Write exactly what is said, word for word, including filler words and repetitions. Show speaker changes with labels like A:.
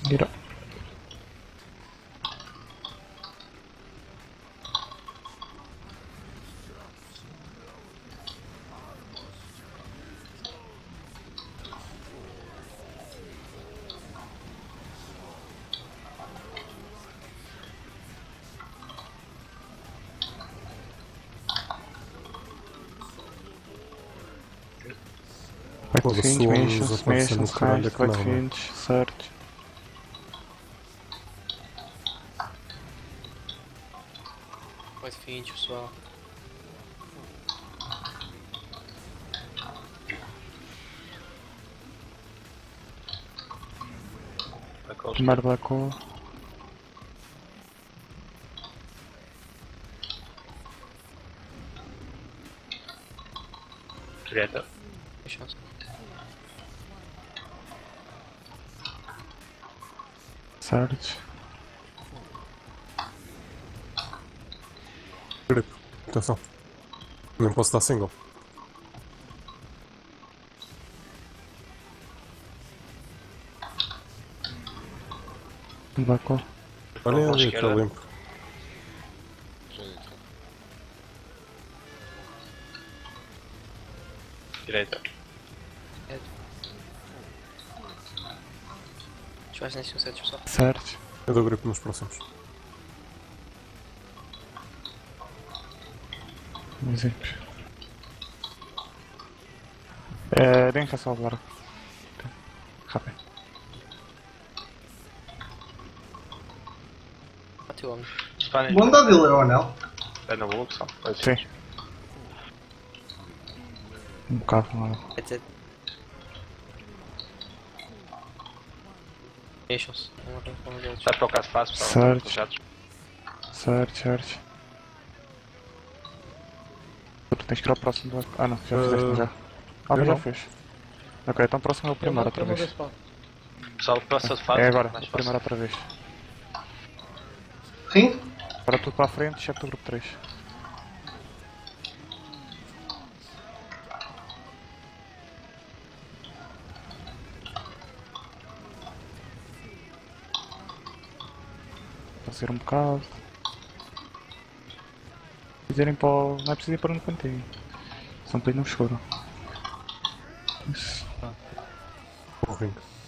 A: Vira. oito vinte, mexam-se, mexam-se, resto, oito vinte, certo.
B: oito vinte, pessoal.
A: Primeiro Black Hole.
C: Direita.
B: Mexam-se.
A: Certo.
D: Grip. Atenção. Nem posso dar single.
A: Black Hole.
D: Olhem
C: Vou
D: ali,
C: esquerda.
D: está limpo.
C: Direita.
B: Deixa eu ver se sete, pessoal.
A: Certo.
D: Eu dou grip nos próximos.
A: Um exemplo. É, deem cá só agora. Rápido.
B: Bate o homem.
C: Spanish.
E: Bom da Vila, ou anel?
C: É na boa opção.
A: Sim. Um bocado mal.
B: Quer dizer. Mexam-se.
C: Vai para o caso fácil, pessoal.
A: Certo.
C: Fechados.
A: Certo, certo. Tu tens que ir ao próximo Black. Ah não, já
D: Uh,
A: fizeste já. Ah,
D: eu
A: mas já
D: não.
A: fez. Ok, então próximo é o primeiro outra vez.
C: Pessoal, próxima fase.
A: É agora,
C: mais
A: o primeiro
C: fácil.
A: outra vez.
E: Sim?
A: Para tudo para a frente, excepto o grupo três. Vou sair um bocado. Se quiserem para o... Não é preciso ir para um cantinho. São para ir no escuro. Isso.
D: O ring.